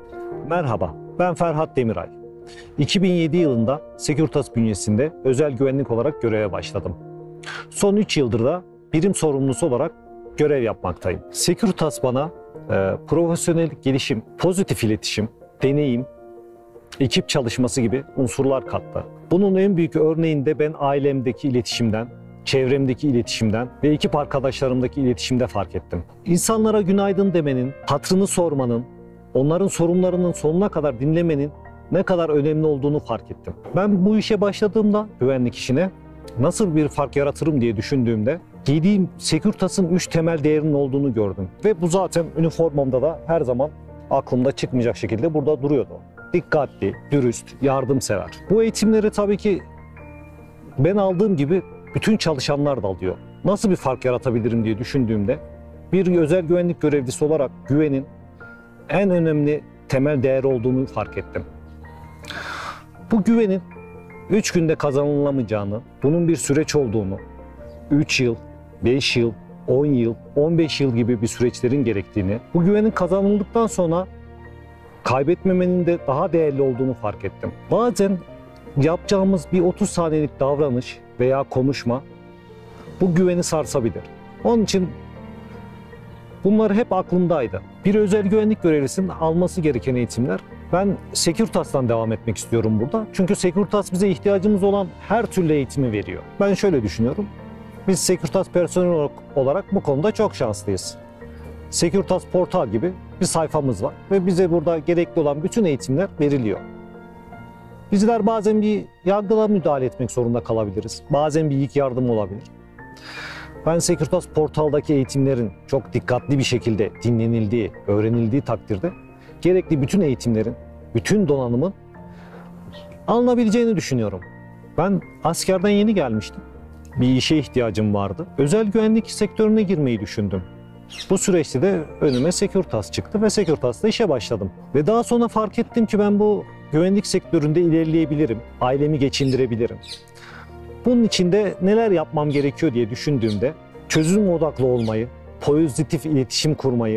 Merhaba, ben Ferhat Demiray. 2007 yılında Securitas bünyesinde özel güvenlik olarak göreve başladım. Son 3 yıldır da birim sorumlusu olarak görev yapmaktayım. Securitas bana profesyonel gelişim, pozitif iletişim, deneyim, ekip çalışması gibi unsurlar kattı. Bunun en büyük örneğini de ben ailemdeki iletişimden, çevremdeki iletişimden ve ekip arkadaşlarımdaki iletişimde fark ettim. İnsanlara günaydın demenin, hatırını sormanın, onların sorunlarının sonuna kadar dinlemenin ne kadar önemli olduğunu fark ettim. Ben bu işe başladığımda, güvenlik işine nasıl bir fark yaratırım diye düşündüğümde giydiğim Securitas'ın 3 temel değerinin olduğunu gördüm. Ve bu zaten üniformamda da her zaman aklımda çıkmayacak şekilde burada duruyordu. Dikkatli, dürüst, yardımsever. Bu eğitimleri tabii ki ben aldığım gibi bütün çalışanlar da alıyor. Nasıl bir fark yaratabilirim diye düşündüğümde bir özel güvenlik görevlisi olarak güvenin en önemli temel değer olduğunu fark ettim. Bu güvenin 3 günde kazanılamayacağını, bunun bir süreç olduğunu, 3 yıl, 5 yıl, 10 yıl, 15 yıl gibi bir süreçlerin gerektiğini, bu güvenin kazanıldıktan sonra kaybetmemenin de daha değerli olduğunu fark ettim. Bazen yapacağımız bir 30 saniyelik davranış veya konuşma bu güveni sarsabilir. Onun için bunlar hep aklımdaydı. Bir özel güvenlik görevlisinin alması gereken eğitimler. Ben Securitas'tan devam etmek istiyorum burada. Çünkü Securitas bize ihtiyacımız olan her türlü eğitimi veriyor. Ben şöyle düşünüyorum. Biz Securitas personeli olarak bu konuda çok şanslıyız. Securitas Portal gibi bir sayfamız var ve bize burada gerekli olan bütün eğitimler veriliyor. Bizler bazen bir yargıla müdahale etmek zorunda kalabiliriz. Bazen bir ilk yardım olabilir. Ben Securitas Portal'daki eğitimlerin çok dikkatli bir şekilde dinlenildiği, öğrenildiği takdirde gerekli bütün eğitimlerin, bütün donanımın alınabileceğini düşünüyorum. Ben askerden yeni gelmiştim. Bir işe ihtiyacım vardı. Özel güvenlik sektörüne girmeyi düşündüm. Bu süreçte de önüme Securitas çıktı ve Securitas'ta işe başladım. Ve daha sonra fark ettim ki ben bu güvenlik sektöründe ilerleyebilirim, ailemi geçindirebilirim. Bunun için de neler yapmam gerekiyor diye düşündüğümde çözüm odaklı olmayı, pozitif iletişim kurmayı,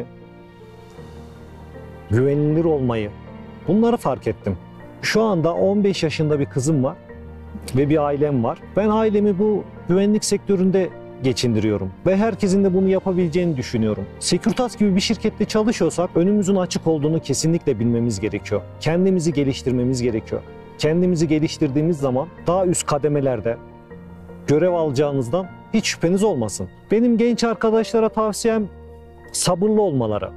güvenilir olmayı, bunları fark ettim. Şu anda 15 yaşında bir kızım var ve bir ailem var. Ben ailemi bu güvenlik sektöründe geçindiriyorum ve herkesin de bunu yapabileceğini düşünüyorum. Securitas gibi bir şirkette çalışıyorsak önümüzün açık olduğunu kesinlikle bilmemiz gerekiyor. Kendimizi geliştirmemiz gerekiyor. Kendimizi geliştirdiğimiz zaman daha üst kademelerde görev alacağınızdan hiç şüpheniz olmasın. Benim genç arkadaşlara tavsiyem sabırlı olmaları.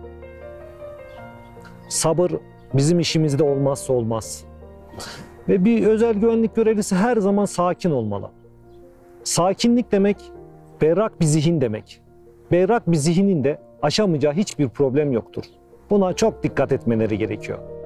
Sabır bizim işimizde olmazsa olmaz. Ve bir özel güvenlik görevlisi her zaman sakin olmalı. Sakinlik demek berrak bir zihin demek. Berrak bir zihnin de aşamayacağı hiçbir problem yoktur. Buna çok dikkat etmeleri gerekiyor.